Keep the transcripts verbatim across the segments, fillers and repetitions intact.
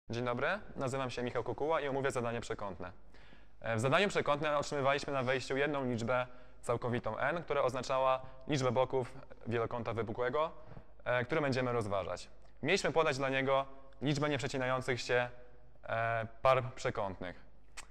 Dzień dobry, nazywam się Michał Kukuła i omówię zadanie przekątne. W zadaniu przekątnym otrzymywaliśmy na wejściu jedną liczbę całkowitą n, która oznaczała liczbę boków wielokąta wypukłego, który będziemy rozważać. Mieliśmy podać dla niego liczbę nieprzecinających się par przekątnych.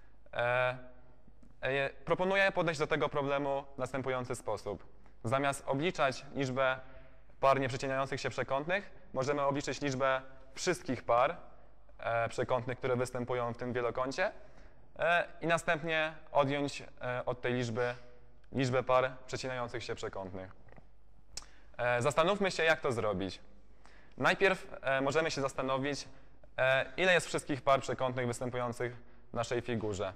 Proponuję podejść do tego problemu w następujący sposób. Zamiast obliczać liczbę par nieprzecinających się przekątnych, możemy obliczyć liczbę wszystkich par przekątnych, które występują w tym wielokącie i następnie odjąć od tej liczby liczbę par przecinających się przekątnych. Zastanówmy się, jak to zrobić. Najpierw możemy się zastanowić, ile jest wszystkich par przekątnych występujących w naszej figurze.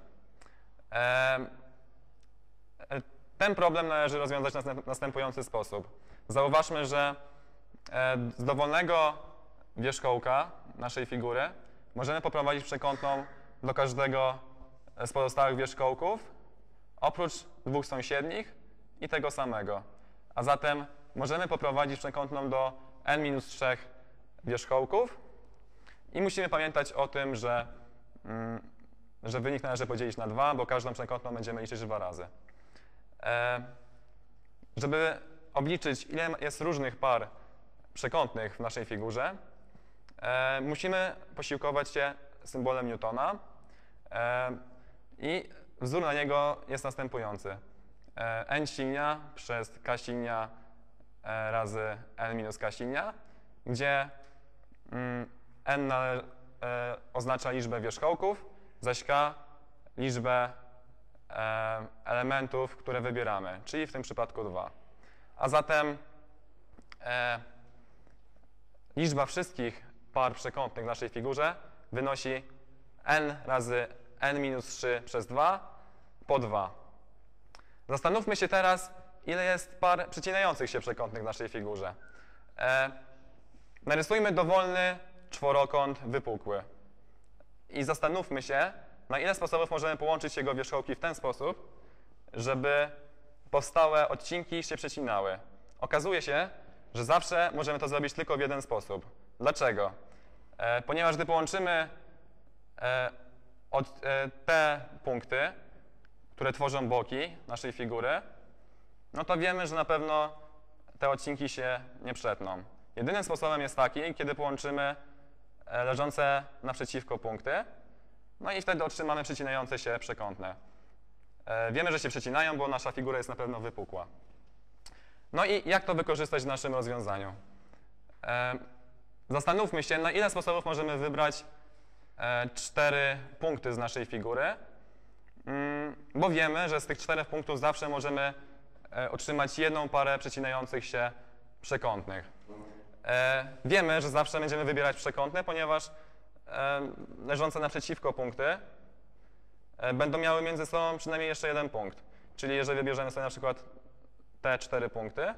Ten problem należy rozwiązać w następujący sposób. Zauważmy, że z dowolnego wierzchołka naszej figury możemy poprowadzić przekątną do każdego z pozostałych wierzchołków, oprócz dwóch sąsiednich i tego samego. A zatem możemy poprowadzić przekątną do n minus trzech wierzchołków i musimy pamiętać o tym, że, mm, że wynik należy podzielić na dwa, bo każdą przekątną będziemy liczyć dwa razy. E, żeby obliczyć, ile jest różnych par przekątnych w naszej figurze, e, musimy posiłkować się symbolem Newtona e, i wzór na niego jest następujący. E, n silnia przez k silnia e, razy n minus k silnia, gdzie mm, n e, oznacza liczbę wierzchołków, zaś k liczbę e, elementów, które wybieramy, czyli w tym przypadku dwa. A zatem e, liczba wszystkich par przekątnych w naszej figurze wynosi n razy n minus trzy przez dwa po dwa. Zastanówmy się teraz, ile jest par przecinających się przekątnych w naszej figurze. E, narysujmy dowolny czworokąt wypukły i zastanówmy się, na ile sposobów możemy połączyć jego wierzchołki w ten sposób, żeby powstałe odcinki się przecinały. Okazuje się, że zawsze możemy to zrobić tylko w jeden sposób. Dlaczego? E, ponieważ gdy połączymy e, od, e, te punkty, które tworzą boki naszej figury, no to wiemy, że na pewno te odcinki się nie przetną. Jedynym sposobem jest taki, kiedy połączymy e, leżące naprzeciwko punkty, no i wtedy otrzymamy przecinające się przekątne. E, wiemy, że się przecinają, bo nasza figura jest na pewno wypukła. No i jak to wykorzystać w naszym rozwiązaniu? E, zastanówmy się, na ile sposobów możemy wybrać e, cztery punkty z naszej figury, mm, bo wiemy, że z tych czterech punktów zawsze możemy e, otrzymać jedną parę przecinających się przekątnych. E, wiemy, że zawsze będziemy wybierać przekątne, ponieważ e, leżące naprzeciwko punkty e, będą miały między sobą przynajmniej jeszcze jeden punkt. Czyli jeżeli wybierzemy sobie na przykład te cztery punkty,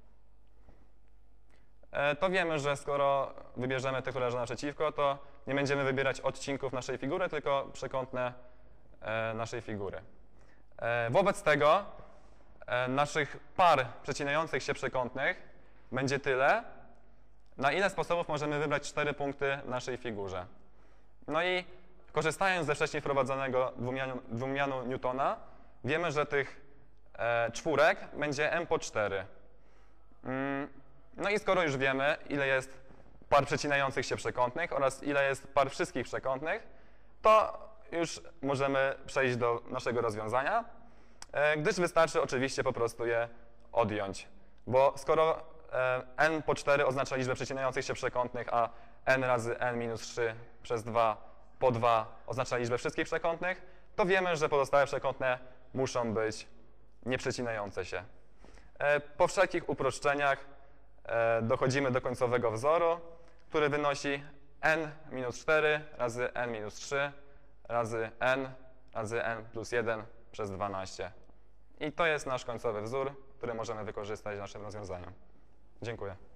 to wiemy, że skoro wybierzemy te, które leżą naprzeciwko, to nie będziemy wybierać odcinków naszej figury, tylko przekątne naszej figury. Wobec tego naszych par przecinających się przekątnych będzie tyle, na ile sposobów możemy wybrać cztery punkty w naszej figurze. No i korzystając ze wcześniej wprowadzonego dwumianu, dwumianu Newtona, wiemy, że tych czwórek będzie m po cztery. No i skoro już wiemy, ile jest par przecinających się przekątnych oraz ile jest par wszystkich przekątnych, to już możemy przejść do naszego rozwiązania, gdyż wystarczy oczywiście po prostu je odjąć. Bo skoro n po cztery oznacza liczbę przecinających się przekątnych, a n razy n minus trzy przez dwa po dwa oznacza liczbę wszystkich przekątnych, to wiemy, że pozostałe przekątne muszą być nieprzecinające się. Po wszelkich uproszczeniach dochodzimy do końcowego wzoru, który wynosi n minus cztery razy n minus trzy razy n razy n plus jeden przez dwanaście. I to jest nasz końcowy wzór, który możemy wykorzystać w naszym rozwiązaniu. Dziękuję.